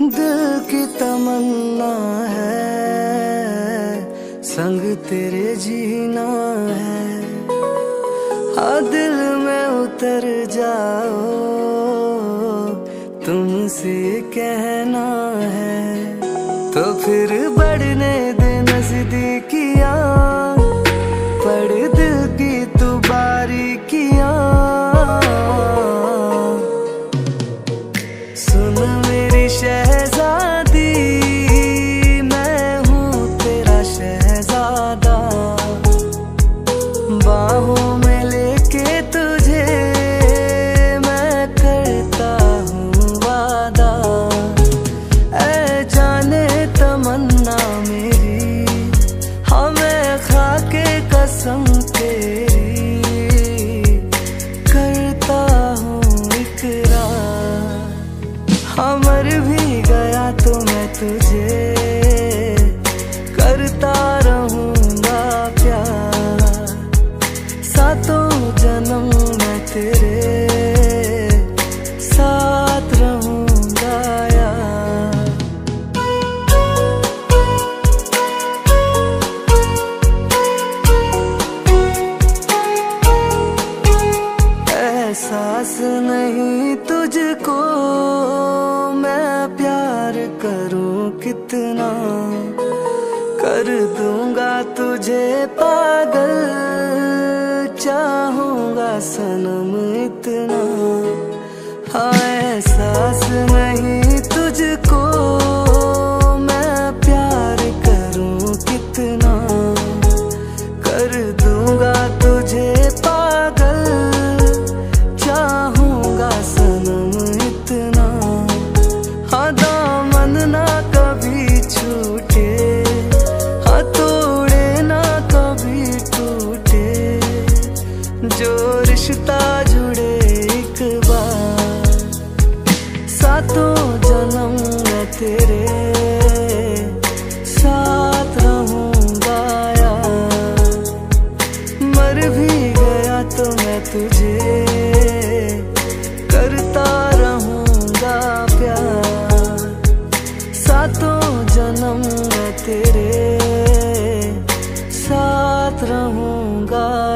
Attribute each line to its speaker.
Speaker 1: दिल की तमन्ना है संग तेरे जीना है। हाँ दिल में उतर जाओ तुमसे कहना है। तो फिर बढ़ने दे नजदीकियां पढ़ दिल की तू बारीकियां। सुन मेरी शहजादी मैं हूँ तेरा शहजादा। बाहों में लेके तुझे मैं करता हूँ वादा। ऐ जाने तमन्ना मेरी हाँ मैं खा के कसम तेरी करता हूँ इकरार। हाँ मर भी गया तो मैं तुझे करता रहूँगा प्यार। सातों जन्म मैं तेरे साथ रहूँगा यार। एहसास नहीं तुझको मैं प्यार करूं कितना। कर दूंगा तुझे पागल चाहूंगा सनम इतना। हाँ एहसास नहीं तुझको मैं प्यार करूं कितना। कर दूंगा तुझे पागल चाहूंगा सनम इतना। हाँ दामन ना कभी छूटे हाँ तोड़े ना कभी टूटे। जो रिश्ता जुड़े एक बार सातों जन्म मैं तेरे साथ रहूँगा यार। मर भी गया तो मैं तुझे करता रहूँगा प्यार। सातों जन्म मैं तेरे साथ रहूँगा।